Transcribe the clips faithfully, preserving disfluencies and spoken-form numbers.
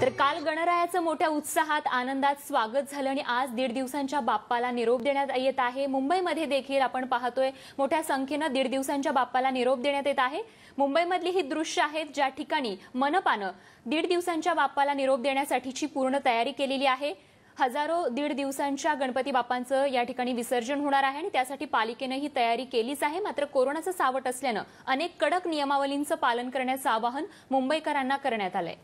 तर काल गणरायाचं मोठ्या उत्साहात आनंदात स्वागत झालं आणि आज दीड दिवसांच्या बाप्पाला निरोप देण्यात येत आहे। मुंबईमध्ये देखील आपण पाहतोय मोठ्या संख्येनं दीड दिवसांच्या बाप्पाला निरोप देण्यात येत आहे। मुंबईमधली ही दृश्य आहेत ज्या ठिकाणी मनपानं दीड दिवसांच्या बाप्पाला निरोप देण्यासाठीची पूर्ण तयारी केलेली आहे। हजारो दीड दिवसांच्या गणपती बाप्पांचं या ठिकाणी विसर्जन होणार आहे आणि त्यासाठी पालिकेने ही तयारी केलीच आहे। मात्र कोरोनाचं सावट असल्यानं अनेक कडक नियमावलींचं पालन करण्याचं आवाहन मुंबईकरांना करण्यात आलंय।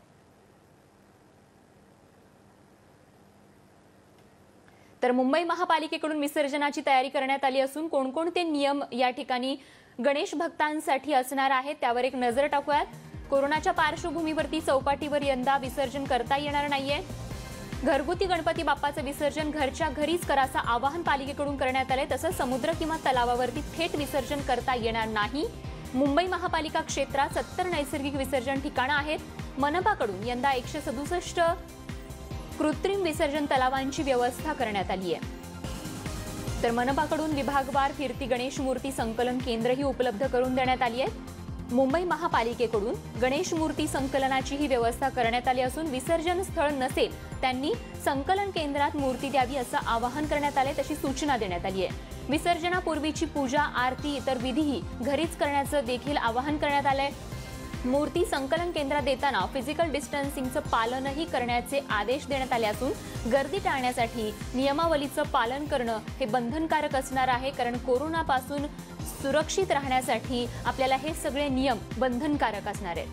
तर मुंबई महापालिकेकडून विसर्जनाची तयारी करण्यात आली असून कोणकोणते नियम या ठिकाणी गणेश भक्तांसाठी असणार आहेत त्यावर एक नजर टाकूयात। कोरोनाच्या पार्श्वभूमीवरती चौपाटीवर यंदा विसर्जन करता येणार नाहीये। घरगुती गणपती बाप्पाचं विसर्जन घरच्या घरीच करायचं आवाहन पालिकेकडून करण्यात आले। तसंच समुद्र किंवा तलावावरती थेट विसर्जन करता येणार नाही। मुंबई महापालिका क्षेत्रात सत्तर नैसर्गिक विसर्जन ठिकाणं आहेत। मनपाकडून यंदा एकशे सदुसष्ट कृत्रिम विसर्जन तलावांची व्यवस्था करण्यात आली आहे। तर मनपाकडून विभागवार फिरती गणेश मूर्ती संकलन केंद्रही उपलब्ध करून देण्यात आली आहे। मुंबई महापालिकेकडून गणेश मूर्ती संकलनाची ही व्यवस्था करण्यात आली असून विसर्जन स्थळ नसेल त्यांनी संकलन केंद्रात मूर्ती द्यावी असं आवाहन करण्यात आले, तशी सूचना देण्यात आली आहे। विसर्जनापूर्वीची पूजा आरती इतर विधीही घरीच करण्याचं देखील आवाहन करण्यात आलंय। मूर्ती संकलन केंद्रात देताना फिजिकल डिस्टन्सिंगचं पालनही करण्याचे आदेश देण्यात आले असून गर्दी टाळण्यासाठी नियमावलीचं पालन करणं हे बंधनकारक असणार आहे, कारण कोरोनापासून सुरक्षित राहण्यासाठी आपल्याला हे सगळे नियम बंधनकारक असणार आहेत।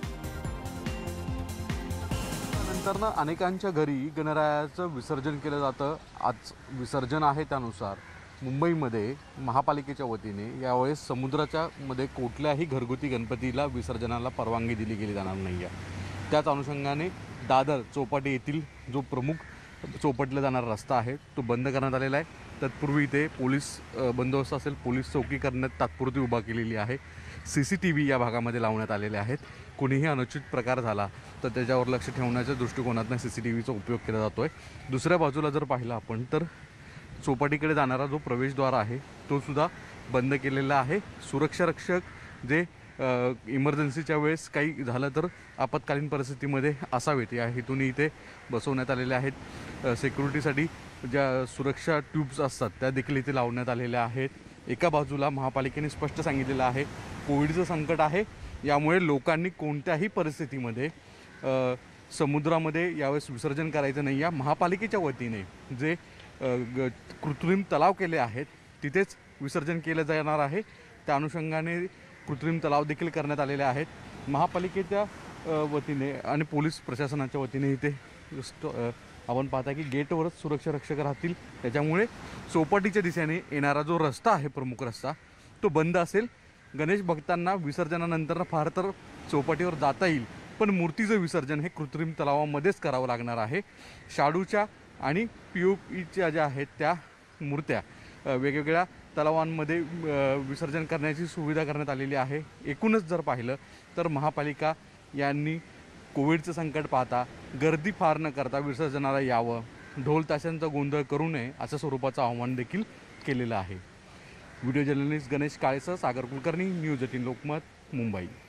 नंतर ना अनेकांच्या घरी गणरायाचं विसर्जन केलं जातं। आज विसर्जन आहे त्यानुसार मुंबईमध्ये महापालिकेच्या वतीने यावेळेस समुद्राच्या मध्ये कुठल्याही घरगुती गणपतीला विसर्जनाला परवानगी दिली गेली जाणार नाही आहे। त्याच अनुषंगाने दादर चौपाटी येथील जो प्रमुख चौपाटीला जाणारा रस्ता आहे तो बंद करण्यात आलेला आहे। तत्पूर्वी इथे पोलीस बंदोबस्त असेल, पोलीस चौकी करण्यात तात्पुरती उभा केलेली आहे। सी सी टी व्ही या भागामध्ये लावण्यात आलेले आहेत। कोणीही अनुचित प्रकार झाला तर त्याच्यावर लक्ष ठेवण्याच्या दृष्टिकोनातून सी सी टी व्हीचा उपयोग केला जातो आहे। दुसऱ्या बाजूला जर पाहिलं आपण तर चौपाटीकडे जाणारा जो प्रवेशद्वार आहे तो सुद्धा बंद केलेला आहे। सुरक्षा रक्षक जे इमर्जन्सीच्या वेळेस काही झालं तर आपत्कालीन परिस्थितीमध्ये असावेत या हेतून इथे बसवण्यात आलेले आहेत। सिक्युरिटीसाठी ज्या सुरक्षा ट्यूब्स असतात त्या देखील इथे लावण्यात आलेल्या आहेत। एका बाजूला महापालिकेने स्पष्ट सांगितलेलं आहे कोविडचं संकट आहे, यामुळे लोकांनी कोणत्याही परिस्थितीमध्ये समुद्रामध्ये यावेळेस विसर्जन करायचं नाही। या महापालिकेच्या वतीने जे कृत्रिम तलाव केले आहेत तिथेच विसर्जन केलं जाणार आहे। त्या अनुषंगाने कृत्रिम तलाव देखील करण्यात आलेले आहेत। महापालिकेच्या वतीने आणि पोलीस प्रशासनाच्या वतीने इथे आपण पाहता की गेटवरच सुरक्षा रक्षक राहतील, त्याच्यामुळे चौपाटीच्या दिशेने येणारा जो रस्ता आहे प्रमुख रस्ता तो बंद असेल। गणेश भक्तांना विसर्जनानंतर फार तर चौपाटीवर जाता येईल, पण मूर्तीचं विसर्जन हे कृत्रिम तलावामध्येच करावं लागणार आहे। शाडूच्या आणि पी ओ पीच्या ज्या आहेत त्या मूर्त्या वेगवेगळ्या तलावांमध्ये विसर्जन करण्याची सुविधा करण्यात आलेली आहे। एकूणच जर पाहिलं तर महापालिका यांनी कोविडचं संकट पाहता गर्दी फार न करता विसर्जनाला यावं, ढोल ताशांचा गोंधळ करू नये अशा स्वरूपाचं आव्हान देखील केलेलं आहे। व्हिडिओ जर्नलिस्ट गणेश काळेसह सागर कुलकर्णी, न्यूज एटीन लोकमत, मुंबई।